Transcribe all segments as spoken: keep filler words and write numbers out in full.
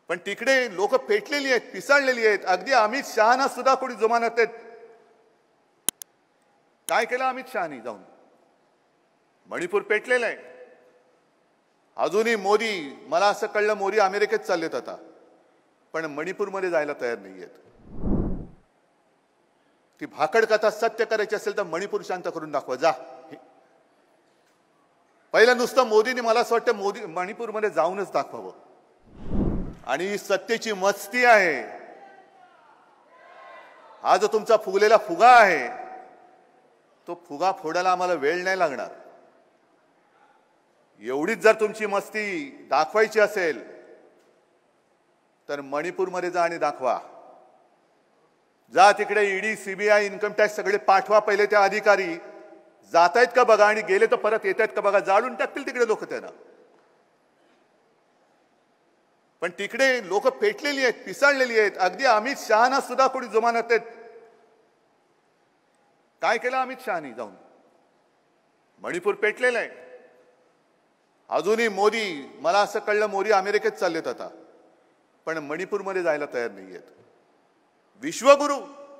पण तिकडे लोक पेटलेली आहेत, पिसाळलेली आहेत. अगदी अमित शहाना सुद्धा कोणी जुमानत आहेत. काय केलं अमित शहानी जाऊन? मणिपूर पेटलेलं आहे. अजूनही मोदी, मला असं कळलं मोदी अमेरिकेत चाललेत आता, पण मणिपूरमध्ये जायला तयार नाहीयेत. ती भाकड कथा सत्य करायची असेल तर मणिपूर शांत करून दाखवा जा. पहिलं नुसतं मोदीने, मला असं वाटतं मोदी मणिपूरमध्ये जाऊनच दाखवावं. आणि ही सत्तेची मस्ती आहे. हा जो तुमचा फुगलेला फुगा आहे, तो फुगा फोडायला आम्हाला वेळ नाही लागणार. एवढीच जर तुमची मस्ती दाखवायची असेल तर मणिपूरमध्ये जा आणि दाखवा. जा तिकडे ईडी, सीबीआय, इन्कम टॅक्स सगळे पाठवा. पहिले त्या अधिकारी जात आहेत का बघा आणि गेले तर परत येत आहेत का बघा. जाळून टाकतील तिकडे लोक त्यांना. पण तिकडे लोक पेटलेली आहेत, पिसाळलेली आहेत. अगदी अमित शहाना सुद्धा कोणी जुमानत आहेत. काय केलं अमित शहानी जाऊन? मणिपूर पेटलेलं आहे. अजूनही मोदी, मला असं कळलं मोदी अमेरिकेत चाललेत आता, पण मणिपूरमध्ये जायला तयार नाहीयेत. विश्वगुरु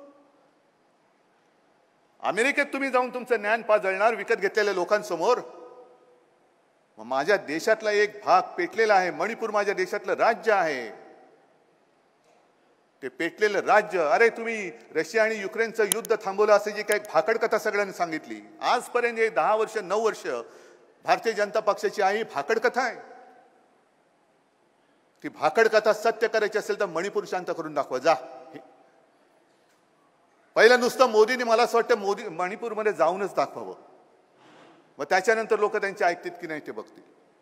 अमेरिकेत तुम्ही जाऊन तुमचं ज्ञान पाजळणार विकत घेतलेल्या लोकांसमोर. माझ्या देशातला एक भाग पेटलेला आहे. मणिपूर माझ्या देशातलं राज्य आहे. ते पेटलेलं राज्य, अरे तुम्ही रशिया आणि युक्रेनचं युद्ध थांबवलं असे जी काही भाकड कथा सगळ्यांनी सांगितली आजपर्यंत, हे दहा वर्ष नऊ वर्ष भारतीय जनता पक्षाची आहे भाकड कथा आहे. ती भाकड कथा सत्य करायची असेल तर मणिपूर शांत करून दाखवा जा. पहिलं नुसतं मोदीने, मला असं वाटतं मोदी मणिपूरमध्ये जाऊनच दाखवावं. मग त्याच्यानंतर लोक त्यांचे ऐकतील की नाही ते बघतील.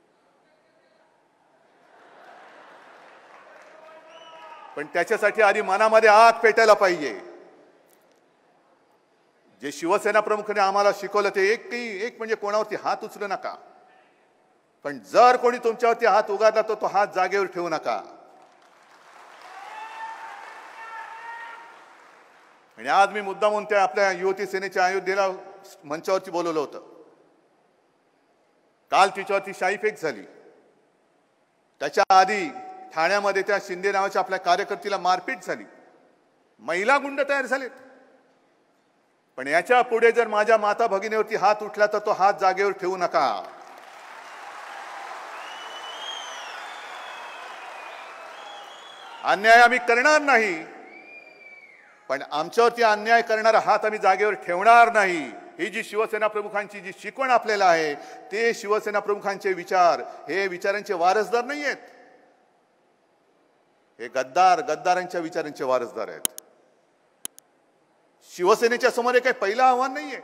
पण त्याच्यासाठी आधी मनामध्ये आग पेटायला पाहिजे. जे शिवसेना प्रमुखाने आम्हाला शिकवलं ते एक की एक म्हणजे कोणावरती हात उचलू नका. पण जर कोणी तुमच्यावरती हात उगारला तर तो हात जागेवर ठेवू नका. आणि आज मी मुद्दा म्हणून त्या आपल्या युवती सेनेच्या अयोध्येला मंचावरती बोलवलं होतं. काल तिच्यावरती शाईफेक झाली. त्याच्या आधी ठाण्यामध्ये त्या शिंदे नावाच्या आपल्या कार्यकर्त्याला मारपीट झाली. महिला गुंड तयार झालेत. पण याच्या पुढे जर माझ्या माता भगिनीवरती हात उठला तर तो हात जागेवर ठेवू नका. अन्याय आम्ही करणार नाही, पण आमच्यावरती अन्याय करणारा हात आम्ही जागेवर ठेवणार नाही. ही जी शिवसेना प्रमुखांची जी शिकवण आपल्याला आहे, ते शिवसेना प्रमुखांचे विचार हे विचारांचे वारसदार नाही आहेत. हे गद्दार गद्दारांच्या विचारांचे वारसदार आहेत. शिवसेनेच्या समोर काही पहिलं आव्हान नाहीये.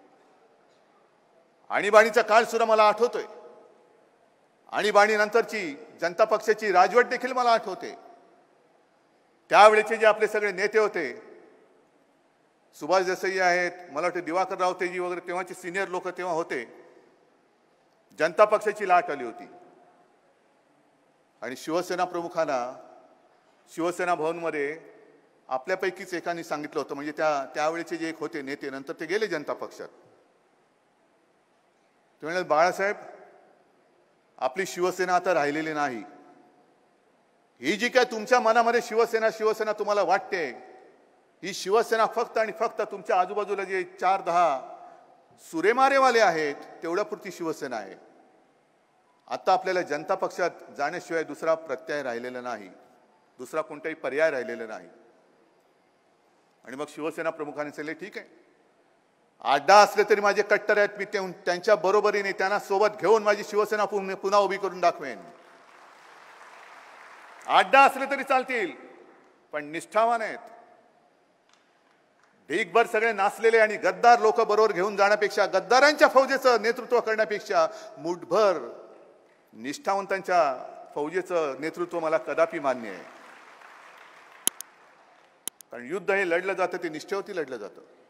आणीबाणीचा काळ सुद्धा मला आठवतोय. आणीबाणी नंतरची जनता पक्षाची राजवट देखील मला आठवते. त्यावेळेचे जे आपले सगळे नेते होते, सुभाष देसाई आहेत, मला वाटतं दिवाकर रावतेजी वगैरे, तेव्हाचे सिनियर लोक तेव्हा होते. जनता पक्षाची लाट आली होती आणि शिवसेना प्रमुखांना शिवसेना भवनमध्ये आपल्यापैकीच एकाने सांगितलं होतं, म्हणजे त्या त्यावेळेचे जे एक होते नेते, नंतर ते गेले जनता पक्षात. ते म्हणाले, बाळासाहेब आपली शिवसेना आता राहिलेली नाही. ही जी काय तुमच्या मनामध्ये शिवसेना शिवसेना तुम्हाला वाटते, ही शिवसेना फक्त आणि फक्त तुमच्या आजूबाजूला जे चार दहा सुरेमारेवाले आहेत तेवढ्यापुरती शिवसेना आहे. आता आपल्याला जनता पक्षात जाण्याशिवाय दुसरा प्रत्यय राहिलेला नाही, दुसरा कोणताही पर्याय राहिलेला नाही. आणि मग शिवसेना प्रमुखांनी सांगितले, ठीक आहे, अड्डा असले तरी माझे कट्टर आहेत, मी त्यांच्या बरोबरीने त्यांना सोबत घेऊन माझी शिवसेना पुन्हा उभी करून दाखवेन. अड्डा असले तरी चालतील, पण निष्ठावान आहेत. ढीकभर सगळे नाचलेले आणि गद्दार लोक बरोबर घेऊन जाण्यापेक्षा, गद्दारांच्या फौजेचं नेतृत्व करण्यापेक्षा मुठभर निष्ठावंतांच्या फौजेचं नेतृत्व मला कदापि मान्य आहे. कारण युद्ध हे लढलं जातं ते निष्ठेवरती लढलं जातं.